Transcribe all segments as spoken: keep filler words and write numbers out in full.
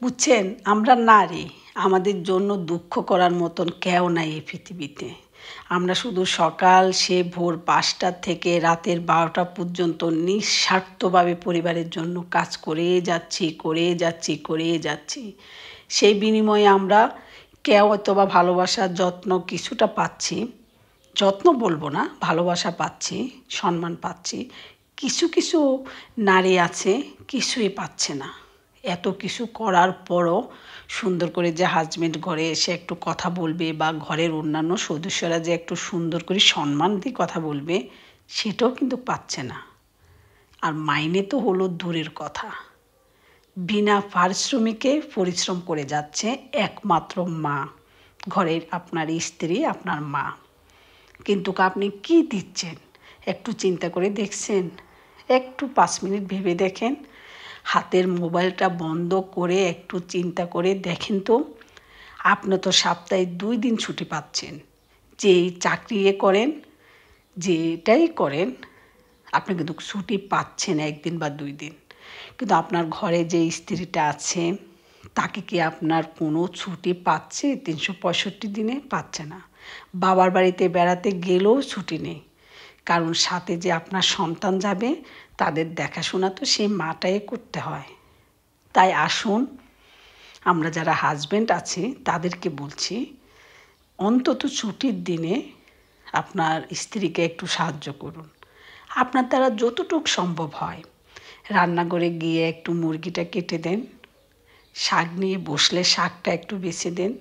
বুঝছেন, আমরা নারী, আমাদের জন্য দুঃখ করার মতন কেউ নাই এই পৃথিবীতে। আমরা শুধু সকাল সে ভোর পাঁচটা থেকে রাতের বারোটা পর্যন্ত নিঃস্বার্থভাবে পরিবারের জন্য কাজ করে যাচ্ছি করে যাচ্ছি করে যাচ্ছি। সেই বিনিময়ে আমরা কেউ অথবা ভালোবাসা যত্ন কিছুটা পাচ্ছি। যত্ন বলবো না, ভালোবাসা পাচ্ছি, সম্মান পাচ্ছি। কিছু কিছু নারী আছে কিছুই পাচ্ছে না। এত কিছু করার পরও সুন্দর করে যে হাজবেন্ড ঘরে এসে একটু কথা বলবে বা ঘরের অন্যান্য সদস্যরা যে একটু সুন্দর করে সম্মান দিয়ে কথা বলবে, সেটাও কিন্তু পাচ্ছে না। আর মাইনে তো হলো দূরের কথা, বিনা পারিশ্রমিকে পরিশ্রম করে যাচ্ছে একমাত্র মা, ঘরের আপনার স্ত্রী, আপনার মা। কিন্তু আপনি কি দিচ্ছেন একটু চিন্তা করে দেখছেন? একটু পাঁচ মিনিট ভেবে দেখেন, হাতের মোবাইলটা বন্ধ করে একটু চিন্তা করে দেখেন তো। আপনি তো সপ্তাহে দুই দিন ছুটি পাচ্ছেন, যেই চাকরি করেন, যেটাই করেন, আপনি কিন্তু ছুটি পাচ্ছেন একদিন বা দুই দিন। কিন্তু আপনার ঘরে যে স্ত্রীটা আছে, তাকে কি আপনার কোনো ছুটি পাচ্ছে? তিনশো পঁয়ষট্টি দিনে পাচ্ছে না। বাবার বাড়িতে বেড়াতে গেলেও ছুটি নেই, কারণ সাথে যে আপনার সন্তান যাবে, তাদের দেখাশোনা তো সেই মাটাই করতে হয়। তাই আসুন, আমরা যারা হাজব্যান্ড আছি তাদেরকে বলছি, অন্তত ছুটির দিনে আপনার স্ত্রীকে একটু সাহায্য করুন। আপনার দ্বারা যতটুকু সম্ভব হয়, রান্নাঘরে গিয়ে একটু মুরগিটা কেটে দেন, শাক নিয়ে বসলে শাকটা একটু বেছে দেন,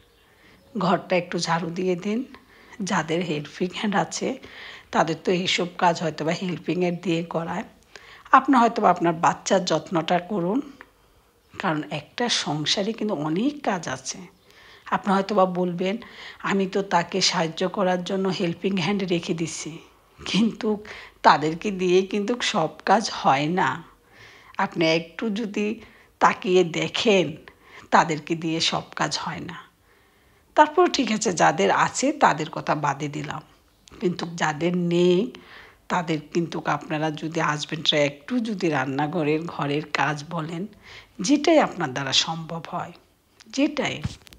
ঘরটা একটু ঝাড়ু দিয়ে দিন। যাদের হেল্পিং হ্যান্ড আছে তাদের তো এইসব কাজ হয়তো বা হেল্পিং হ্যান্ড দিয়ে করায়। আপনি হয়তো বা আপনার বাচ্চার যত্নটা করুন, কারণ একটা সংসারে কিন্তু অনেক কাজ আছে। আপনি হয়তো বা বলবেন, আমি তো তাকে সাহায্য করার জন্য হেল্পিং হ্যান্ড রেখে দিছি, কিন্তু তাদেরকে দিয়ে কিন্তু সব কাজ হয় না। আপনি একটু যদি তাকিয়ে দেখেন, তাদেরকে দিয়ে সব কাজ হয় না। তারপর ঠিক আছে, যাদের আছে তাদের কথা বাদে দিলাম, কিন্তু যাদের নেই তাদের কিন্তু আপনারা যদি হাজব্যান্ডরা একটু যদি রান্নাঘরের ঘরের কাজ বলেন, যেটাই আপনার দ্বারা সম্ভব হয়, যেটাই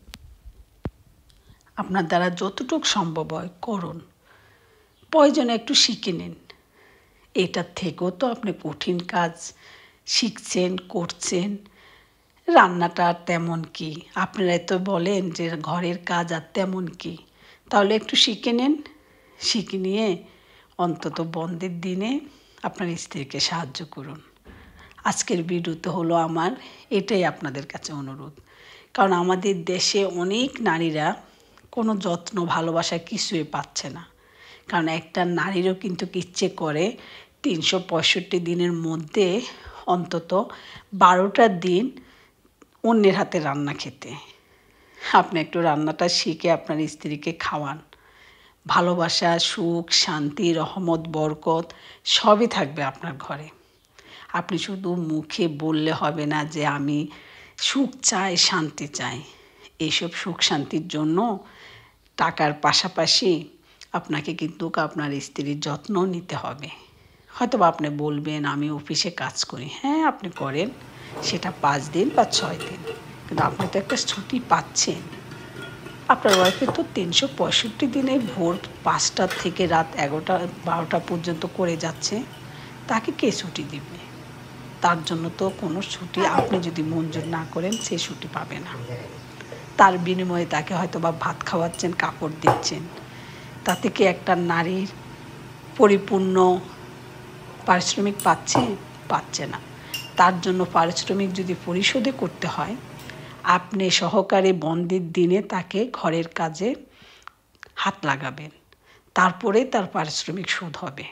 আপনার দ্বারা যতটুকু সম্ভব হয় করুন। প্রয়োজনে একটু শিখে নিন। এটার থেকেও তো আপনি কঠিন কাজ শিখছেন, করছেন। রান্নাটা আর তেমন কি, আপনারাই তো বলেন যে ঘরের কাজ আর তেমন কি। তাহলে একটু শিখে নিন, শিখে নিয়ে অন্তত বন্ধের দিনে আপনার স্ত্রীকে সাহায্য করুন। আজকের ভিডিওতে হলো আমার এটাই আপনাদের কাছে অনুরোধ, কারণ আমাদের দেশে অনেক নারীরা কোনো যত্ন ভালোবাসা কিছুই পাচ্ছে না। কারণ একটা নারীরও কিন্তু ইচ্ছে করে তিনশো পঁয়ষট্টি দিনের মধ্যে অন্তত বারোটা দিন অন্যের হাতে রান্না খেতে। আপনি একটু রান্নাটা শিখে আপনার স্ত্রীকে খাওয়ান, ভালোবাসা, সুখ, শান্তি, রহমত, বরকত সবই থাকবে আপনার ঘরে। আপনি শুধু মুখে বললে হবে না যে আমি সুখ চাই, শান্তি চাই। এইসব সুখ শান্তির জন্য টাকার পাশাপাশি আপনাকে কিন্তু আপনার স্ত্রীর যত্ন নিতে হবে। হয়তো বা আপনি বলবেন আমি অফিসে কাজ করি, হ্যাঁ আপনি করেন, সেটা পাঁচ দিন বা ছয় দিন, কিন্তু আপনি তো একটা ছুটি পাচ্ছেন। আপনার ওয়াইফে তো তিনশো পঁয়ষট্টি দিনে ভোর পাঁচটার থেকে রাত এগারোটা বারোটা পর্যন্ত করে যাচ্ছে, তাকে কে ছুটি দিবে? তার জন্য তো কোনো ছুটি আপনি যদি মঞ্জুর না করেন, সে ছুটি পাবে না। তার বিনিময়ে তাকে হয়তো বা ভাত খাওয়াচ্ছেন, কাপড় দিচ্ছেন, তাতে কি একটা নারীর পরিপূর্ণ পারিশ্রমিক পাচ্ছে? পাচ্ছে না। তার জন্য পারিশ্রমিক যদি পরিশোধে করতে হয়, আপনি সহকারে বন্ধের দিনে তাকে ঘরের কাজে হাত লাগাবেন, তারপরে তার পারিশ্রমিক শোধ হবে।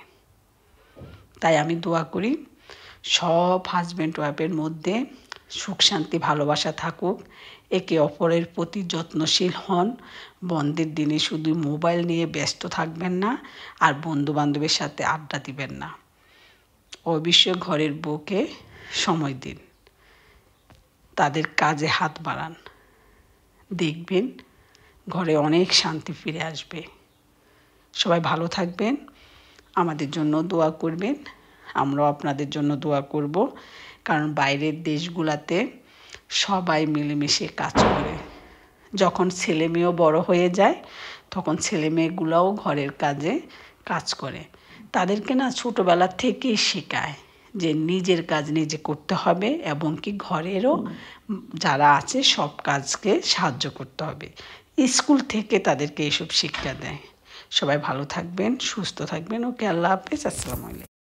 তাই আমি দোয়া করি সব হাজব্যান্ড ওয়াইফের মধ্যে সুখ শান্তি ভালোবাসা থাকুক, একে অপরের প্রতি যত্নশীল হন। বন্ধের দিনে শুধু মোবাইল নিয়ে ব্যস্ত থাকবেন না, আর বন্ধু বান্ধবের সাথে আড্ডা দিবেন না। অবশ্যই ঘরের বউকে সময় দিন, তাদের কাজে হাত বাড়ান, দেখবেন ঘরে অনেক শান্তি ফিরে আসবে। সবাই ভালো থাকবেন, আমাদের জন্য দোয়া করবেন, আমরাও আপনাদের জন্য দোয়া করব। কারণ বাইরের দেশগুলোতে সবাই মিলেমিশে কাজ করে। যখন ছেলে মেয়েও বড় হয়ে যায় তখন ছেলে মেয়েগুলোও ঘরের কাজে কাজ করে। তাদেরকে না ছোটোবেলা থেকেই শেখায় যে নিজের কাজ নিজে করতে হবে এবং কি ঘরেরও যারা আছে সব কাজকে সাহায্য করতে হবে। স্কুল থেকে তাদেরকে এসব শিক্ষা দেয়। সবাই ভালো থাকবেন, সুস্থ থাকবেন। ওকে, আল্লাহ হাফেজ, আসসালামু আলাইকুম।